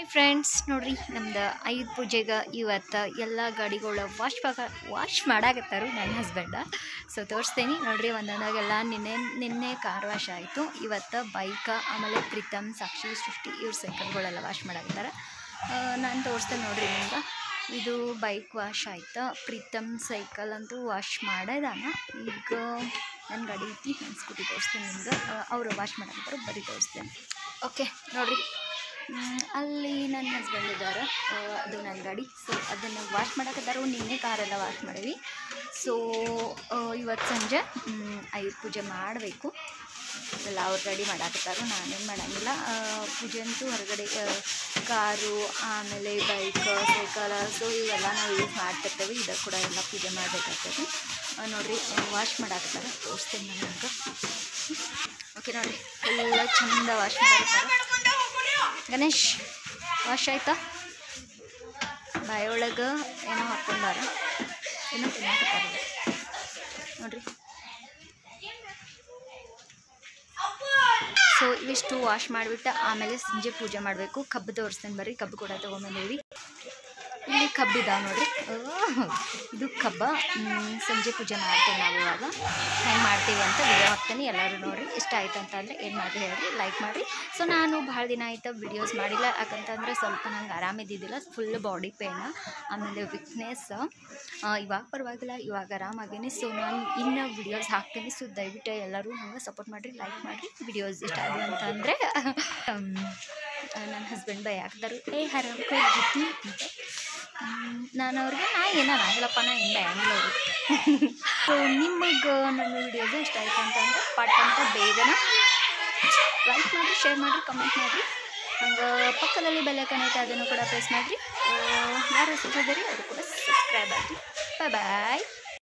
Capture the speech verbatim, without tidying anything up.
Hi friends, ನೋಡ್ರಿ ನಮ್ದು ಆಯುಧ ಪೂಜೆಗೆ ಇವತ್ತು ಎಲ್ಲ ಗಾಡಿಗಳು ವಾಶ್ ವಾಶ್ ಮಾಡಾಕತ್ತಾರು ನನ್ನ ಹಸ್ಬೆಂಡ. ಸೊ ತೋರಿಸ್ತೇನೆ ನೋಡ್ರಿ ಒಂದೊಂದಾಗೆಲ್ಲ ನಿನ್ನೆ ನಿನ್ನೆ ಕಾರ್ ವಾಶ್ ಆಯಿತು. ಇವತ್ತು ಬೈಕ, ಆಮೇಲೆ ಪ್ರೀತಮ್, ಸಾಕ್ಷಿ, ಸೃಷ್ಟಿ ಇವ್ರ ಸೈಕಲ್ಗಳೆಲ್ಲ ವಾಶ್ ಮಾಡಾಕತ್ತಾರ. ನಾನು ತೋರಿಸ್ತೇನೆ ನೋಡ್ರಿ ನಿಮ್ಗೆ. ಇದು ಬೈಕ್ ವಾಶ್ ಆಯ್ತು. ಪ್ರೀತಮ್ ಸೈಕಲ್ ಅಂತೂ ವಾಶ್ ಮಾಡೋದಾನ. ಈಗ ನನ್ನ ಗಾಡಿ ಐತಿ, ನನ್ನ ಸ್ಕೂಟಿ ತೋರಿಸ್ತೇನೆ ನಿಮ್ಗೆ. ಅವರು ವಾಶ್ ಮಾಡಾಕತ್ತಾರ, ಬರೀ ತೋರಿಸ್ತೇನೆ. ಓಕೆ ನೋಡ್ರಿ, ಅಲ್ಲಿ ನನ್ನ ಹಸ್ಬೆಂಡ್ ಇದ್ದಾರೆ, ಅದು ನನ್ನ ಗಾಡಿ. ಸೊ ಅದನ್ನು ವಾಶ್ ಮಾಡಾಕತ್ತಾರು. ನಿನ್ನೆ ಕಾರೆಲ್ಲ ವಾಶ್ ಮಾಡೀವಿ. ಸೊ ಇವತ್ತು ಸಂಜೆ ಆಯುಧ ಪೂಜೆ ಮಾಡಬೇಕು. ಎಲ್ಲ ಅವ್ರ ಗಾಡಿ ಮಾಡಾಕತ್ತಾರು, ನಾನೇನು ಮಾಡೋಂಗಿಲ್ಲ. ಪೂಜೆ ಅಂತೂ ಹೊರಗಡೆ ಕಾರು, ಆಮೇಲೆ ಬೈಕ್, ಸೈಕಲ್, ಸೊ ಇವೆಲ್ಲ ನಾವು ಯೂಸ್ ಮಾಡ್ತಿರ್ತೇವೆ. ಇದಕ್ಕೆ ಕೂಡ ಎಲ್ಲ ಪೂಜೆ ಮಾಡಬೇಕಾಗ್ತದೆ. ನೋಡಿರಿ ವಾಶ್ ಮಾಡಾಕತ್ತಾರೆ, ತೋರಿಸ್ತೇನೆ ನಾನು ನಿಮ್ಗೆ. ಓಕೆ ನೋಡಿರಿ, ಎಲ್ಲ ಚಂದ ವಾಶ್ ಮಾಡಾಕತ್ತಾರೆ. ಗಣೇಶ್ ವಾಶ್ ಆಯ್ತಾ? ಬಾಯೊಳಗೆ ಏನೋ ಹಾಕ್ಕೊಂಡಾರ, ಏನೋ ತಿನ್ನಕತ್ತಾರ ನೋಡ್ರಿ. ಸೊ ಇವಿಷ್ಟು ವಾಶ್ ಮಾಡಿಬಿಟ್ಟು ಆಮೇಲೆ ಸಂಜೆ ಪೂಜೆ ಮಾಡಬೇಕು. ಕಬ್ಬು ತೋರಿಸ್ತೇನೆ ಬರ್ರಿ. ಕಬ್ಬು ಕೂಡ ತೊಗೊಂಬಂದೇವಿ. ಇಲ್ಲಿ ಕಬ್ಬಿದಾವೆ ನೋಡ್ರಿ. ಇದು ಕಬ್ಬ. ಸಂಜೆ ಪೂಜೆ ಮಾಡ್ತೇವೆ ನಾವು. ಇವಾಗ ಹೆಂಗೆ ಮಾಡ್ತೀವಿ ಅಂತ ವಿಡಿಯೋ ಹಾಕ್ತೇನೆ. ಎಲ್ಲರೂ ನೋಡಿರಿ. ಇಷ್ಟ ಆಯ್ತು ಅಂತಂದರೆ ಏನು ಮಾಡಿ ಹೇಳ್ರಿ, ಲೈಕ್ ಮಾಡಿರಿ. ಸೊ ನಾನು ಭಾಳ ದಿನ ಆಯ್ತು ವಿಡಿಯೋಸ್ ಮಾಡಿಲ್ಲ, ಯಾಕಂತಂದರೆ ಸ್ವಲ್ಪ ನಂಗೆ ಆರಾಮಿದ್ದಿದ್ದಿಲ್ಲ. ಫುಲ್ ಬಾಡಿ ಪೇನ್, ಆಮೇಲೆ ವೀಕ್ನೆಸ್. ಇವಾಗ ಪರವಾಗಿಲ್ಲ, ಇವಾಗ ಆರಾಮಾಗೇನೆ. ಸೊ ನಾನು ಇನ್ನು ವಿಡಿಯೋಸ್ ಹಾಕ್ತೇನೆ. ಸೊ ದಯವಿಟ್ಟು ಎಲ್ಲರೂ ನಂಗೆ ಸಪೋರ್ಟ್ ಮಾಡಿರಿ, ಲೈಕ್ ಮಾಡಿರಿ. ವಿಡಿಯೋಸ್ ಇಷ್ಟ ಆಗಿದೆ ಅಂತಂದರೆ ನನ್ನ ಹಸ್ಬೆಂಡ್ ಬೈ ಹಾಕ್ತಾರೆ, ಏ ಹರಾಮ್ ಕೊಡ್ಬಿಟ್ಟು ಅಂತ. ನಾನು ಅವ್ರಿಗೆ ನಾ ಏನೋ ಆಗಿಲ್ಲಪ್ಪ, ನಾ ಏನು ಬ್ಯಾಂಗಿಲ್ಲ ಅವ್ರಿಗೆ. ಸೊ ನಿಮಗೆ ನನ್ನ ವಿಡಿಯೋದು ಇಷ್ಟ ಆಯ್ತು ಅಂತಂದರೆ ಪಟ್ ಅಂತ ಬೇಗನ ಲೈಕ್ ಮಾಡಿರಿ, ಶೇರ್ ಮಾಡಿರಿ, ಕಮೆಂಟ್ ಮಾಡಿರಿ. ಹಂಗೆ ಪಕ್ಕದಲ್ಲಿ ಬೆಲ್ಲೈಕನ್ ಐತೆ, ಅದನ್ನು ಕೂಡ ಪ್ರೆಸ್ ಮಾಡಿರಿ. ಯಾರು ಹೊಸಬರಿದ್ದೀರಿ ಅವರು ಕೂಡ ಸಬ್ಸ್ಕ್ರೈಬ್ ಆಗಿರಿ. ಬಾಯ್ ಬಾಯ್.